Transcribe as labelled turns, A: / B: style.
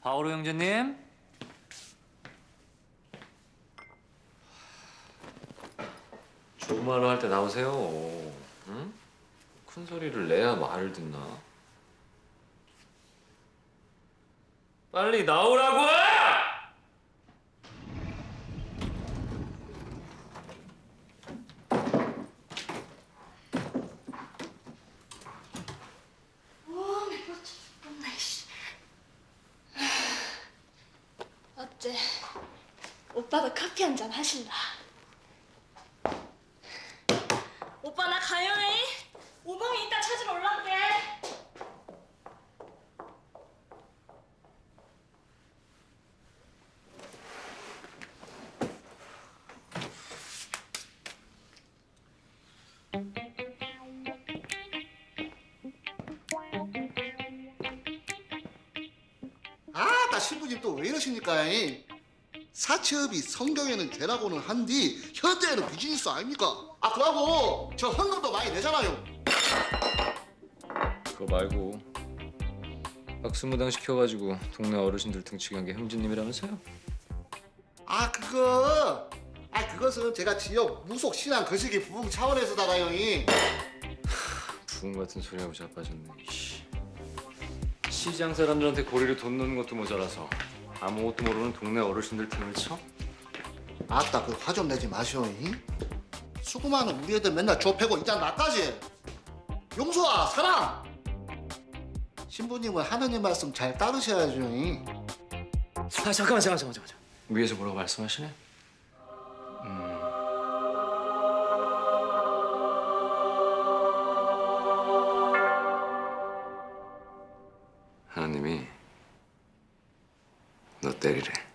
A: 바오로 형제님. 조그마로 할 때 나오세요. 응? 큰 소리를 내야 말을 듣나? 빨리 나오라고!
B: 어째 오빠도 커피 한 잔 하실라? 오빠 나 가요잉. 오방이 이따 찾으러 올란게.
C: 아따 신부님 또 왜 이러십니까? 사채업이 성경에는 죄라고는 한디 현대에는 비즈니스 아닙니까? 아 그러고 저 헌금도 많이 내잖아요.
A: 그거 말고 박수무당 시켜가지고 동네 어르신들 등치게 한 게 형제님이라면서요?
C: 그것은 제가 지역 무속 신앙 거시기 부흥 차원에서다가 형이
A: 부흥 같은 소리하고 자빠졌네. 시장 사람들한테 고리로 돈 넣는 것도 모자라서 아무것도 모르는 동네 어르신들 틈을 쳐?
C: 아따 그 화 좀 내지 마시오. 수고많은 우리 애들 맨날 좁혀고 이제 나까지. 용서와 사랑. 신부님은 하느님 말씀 잘 따르셔야죠.
A: 아 잠깐만. 위에서 뭐라고 말씀하시네? 하나님이 너 때리래.